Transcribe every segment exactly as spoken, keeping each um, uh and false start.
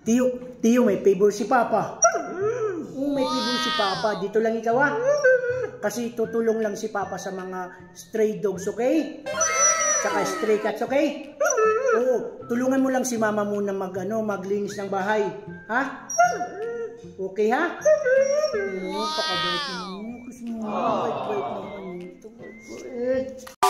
Tiyo, Tiyo, may favor si Papa. Oh, may favor si Papa. Dito lang ikaw ah. Kasi tutulong lang si Papa sa mga stray dogs, okay? Saka stray cats, okay? Oo, tulungan mo lang si Mama muna mag, ano, maglinis ng bahay. Ha? Okay ha? Oo, pakabait naman. Kasi mo, bait-bait naman ito. Bait.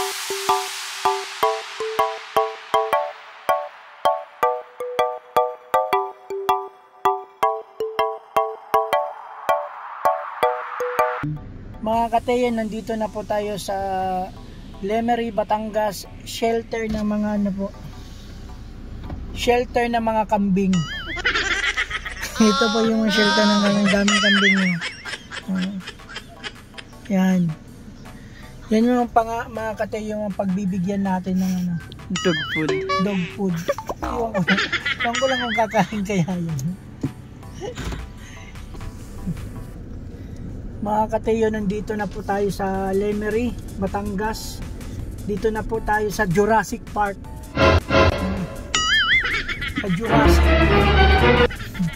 Mga kateyan, nandito na po tayo sa Lemery, Batangas, shelter ng mga ano po, shelter ng mga kambing. Ito po yung shelter ng mga daming kambing nyo. Uh, yan. Yan yung pang, mga kateyan, yung pagbibigyan natin ng ano, dog food. Dog food. Iwan ko, iwan ko lang kung kakain kaya yan. Mga kateyo, nandito na po tayo sa Lemery, Batangas. Dito na po tayo sa Jurassic Park. Sa Jurassic Park.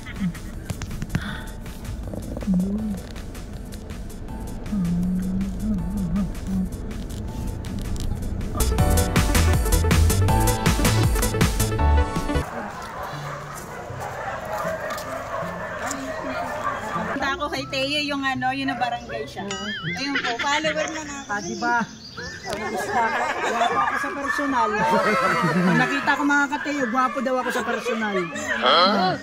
Ako kay Teo, yung ano, yun na barangay siya. Ayun po, follower na natin. Ah, diba? Gwapo ako sa personal. Pag nakita ko mga kateyo, gwapo daw ako sa personal. Huh?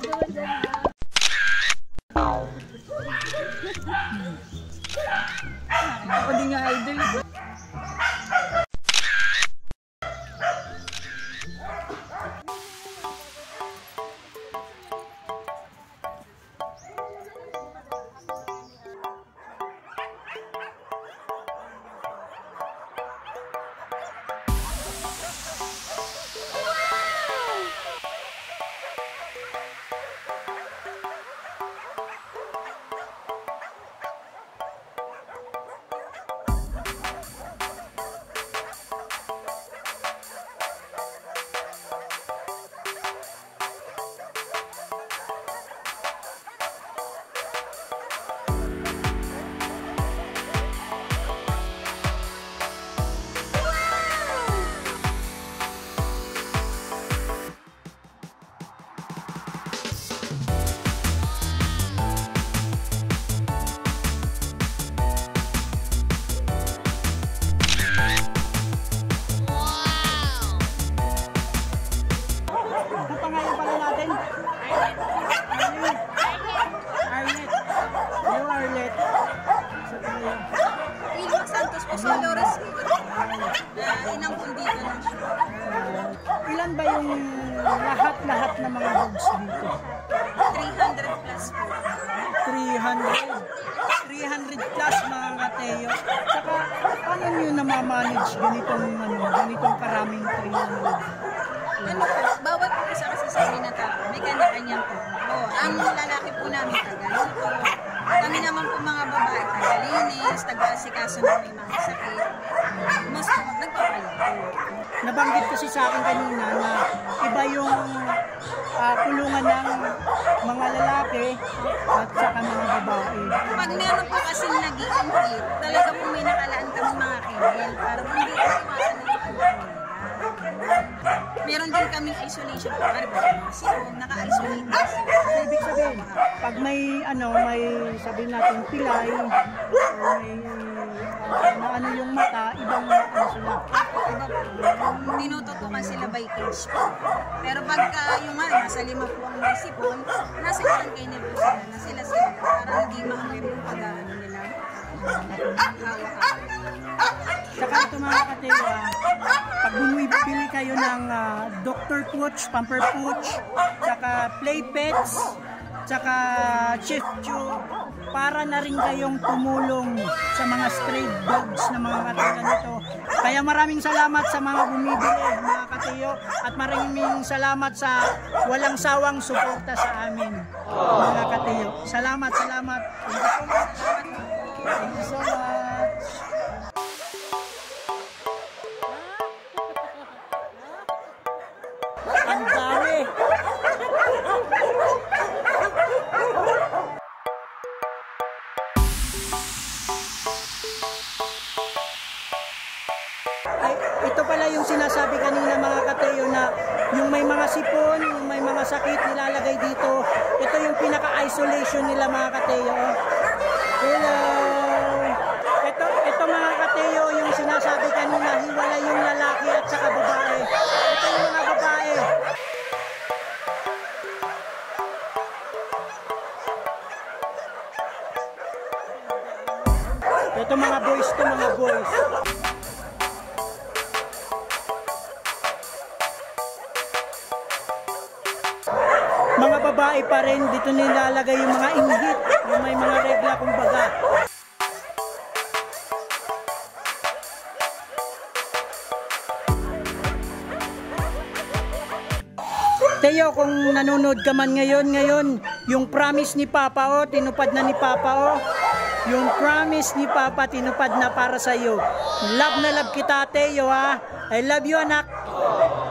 Ako din nga idol. Ilan ba yung lahat-lahat ng mga dogs dito? three hundred plus po. three hundred. three hundred plus mga kateyo. Saka, paano nyo namamanage ganitong, ano, ganitong karaming three hundred? Ano po, bawat isa kasi sa amin na tao, may kanya-kanyang po. Oh, ang lalaki po namin tagal po. Kami naman po mga babae, tagalinis, taga-asikaso na may mga sakit. Mas nagpapalit po. Nabanggit kasi sa akin kanina na iba yung uh, kulungan ng mga lalaki at saka mga babae. Pag meron po kasi nag-i-impit, talaga po may nakalaan kami mga kennel para po hindi po iwasan ng pagkakas. Meron din kaming isolation po. Para po, sipon, naka-isolate na sila. So, ibig sabihin, pag may, ano, may sabihin natin pilay, or may, uh, na ano yung mata, ibang ano sila. Iba po, tinututukan sila by cage po. Pero pagka yung nga, nasa lima po ang may sipon, nasa ilang kennel po sila, na sila-sila para hindi makamit yung pag-ano nila. Saka ito mga katewa, pag bumibili kayo ng uh, Doctor Pooch, Pamper Pooch, saka Play Pets, saka Chief Chew, para na rin kayong tumulong sa mga stray dogs na mga katewa nito. Kaya maraming salamat sa mga bumibili mga kateyo, at maraming salamat sa walang sawang suporta sa amin mga kateyo. Salamat, salamat. Thank you so much. Ang dami. jacket, nilalagay dito. Ito yung pinaka-isolation nila mga kateo. Hello! Ito, ito mga kateo, yung sinasabi kanina, hiwalay yung lalaki at saka babae. Ito yung mga babae. Ito mga boys to mga boys. Mga babae pa rin, dito nilalagay yung mga inggit, yung may mga regla kumbaga. Teo, kung nanonood ka man ngayon, ngayon, yung promise ni Papa, oh, tinupad na ni Papa, oh. Yung promise ni Papa, tinupad na para sa iyo. Love na love kita, Teo, ha. I love you, anak.